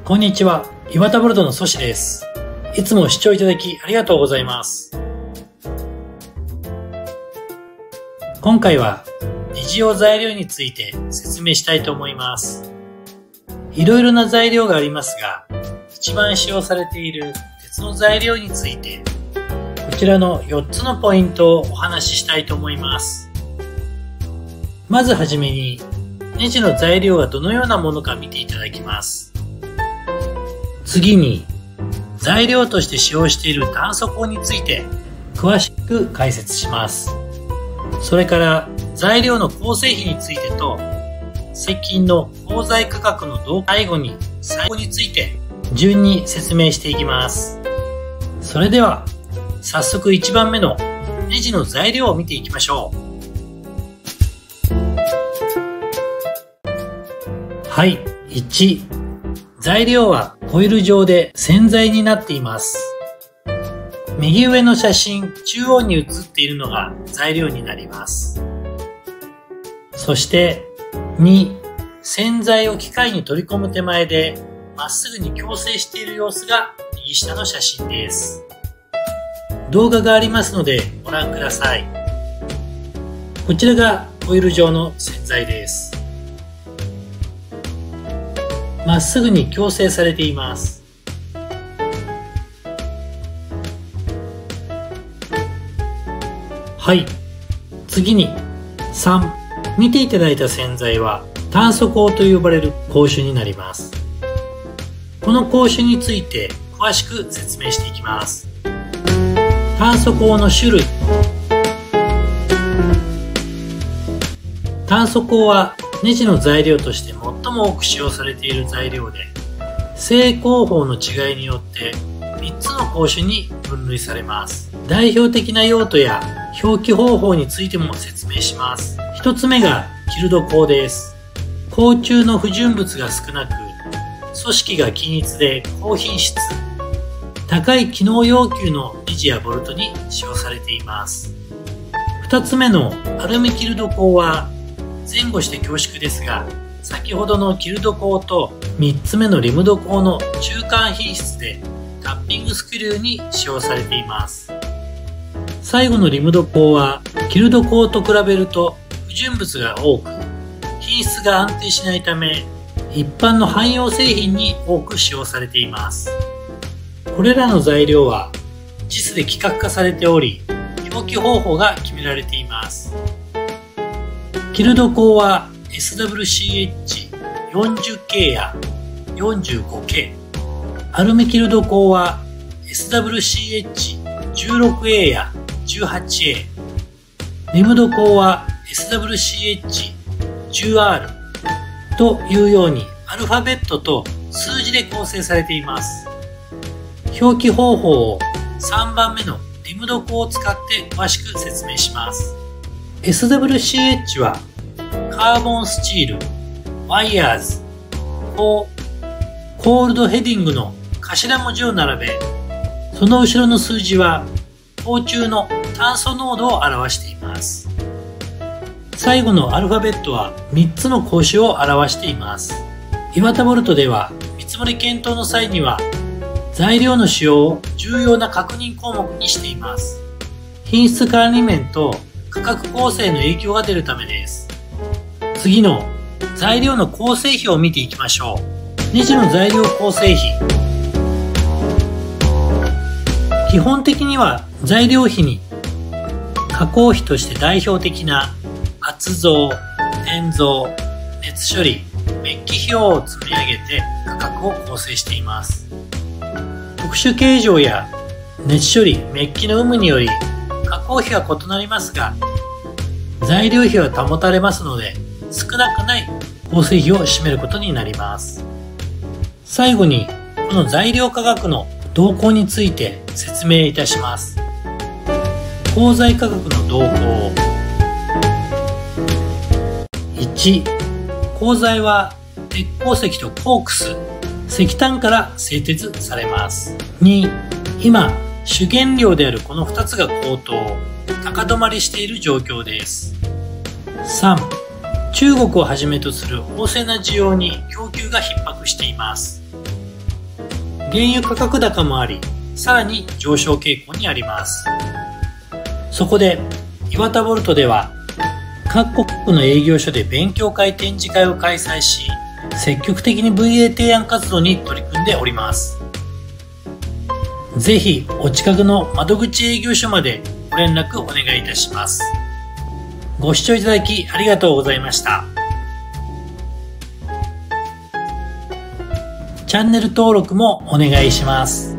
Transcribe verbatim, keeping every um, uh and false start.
こんにちは、岩田ボルトのソシです。いつも視聴いただきありがとうございます。今回はネジ用材料について説明したいと思います。いろいろな材料がありますが、一番使用されている鉄の材料について、こちらのよっつのポイントをお話ししたいと思います。まずはじめに、ネジの材料がどのようなものか見ていただきます。次に、材料として使用している炭素鋼について詳しく解説します。それから材料の構成比についてと、石金の鋼材価格の動向、最後に最後について順に説明していきます。それでは早速いちばんめのネジの材料を見ていきましょう。はい、いち、材料はコイル状で線材になっています。右上の写真中央に写っているのが材料になります。そしてに、線材を機械に取り込む手前でまっすぐに矯正している様子が右下の写真です。動画がありますのでご覧ください。こちらがコイル状の線材です。まっすぐに矯正されています。はい。次にさん、見ていただいた線材は炭素鋼と呼ばれる鋼種になります。この鋼種について詳しく説明していきます。炭素鋼の種類。炭素鋼はネジの材料として最も多く使用されている材料で、正鋼法の違いによってみっつの鋼種に分類されます。代表的な用途や表記方法についても説明します。ひとつめがキルド鋼です。鋼中の不純物が少なく、組織が均一で高品質、高い機能要求のネジやボルトに使用されています。ふたつめのアルミキルド鋼は前後して恐縮ですが、先ほどのキルド鋼とみっつめのリムド鋼の中間品質でタッピングスクリューに使用されています。最後のリムド鋼はキルド鋼と比べると不純物が多く、品質が安定しないため一般の汎用製品に多く使用されています。これらの材料は ジス で規格化されており、表記方法が決められています。キルド鋼は エスダブリューシーエイチよんじゅうケー や よんじゅうごケー、アルミキルド鋼は エスダブリューシーエイチじゅうろくエー や じゅうはちエー、リムド鋼は エスダブリューシーエイチじゅうアール というようにアルファベットと数字で構成されています。表記方法をさんばんめのリムド鋼を使って詳しく説明します。エスダブリューシーエイチ はカーボンスチール、ワイヤーズ、コールドヘディングの頭文字を並べ、その後ろの数字は鋼中の炭素濃度を表しています。最後のアルファベットはみっつの鋼種を表しています。岩田ボルトでは見積もり検討の際には材料の使用を重要な確認項目にしています。品質管理面と価格構成の影響が出るためです。次の材料の構成比を見ていきましょう。ネジの材料構成比。基本的には材料費に加工費として代表的な圧造、転造、熱処理、メッキ費用を積み上げて価格を構成しています。特殊形状や熱処理、メッキの有無により加工費は異なりますが、材料費は保たれますので、少なくない構成費を占めることになります。最後に、この材料価格の動向について説明いたします。鋼材価格の動向。いち、鋼材は鉄鉱石とコークス、石炭から製鉄されます。に、今、主原料であるこのふたつが高騰、高止まりしている状況です。さん、中国をはじめとする旺盛な需要に供給が逼迫しています。 原油価格高もあり、さらに上昇傾向にあります。そこで、岩田ボルトでは、各国の営業所で勉強会展示会を開催し、積極的に ブイエー 提案活動に取り組んでおります。ぜひ、お近くの窓口営業所までご連絡お願いいたします。ご視聴いただきありがとうございました。チャンネル登録もお願いします。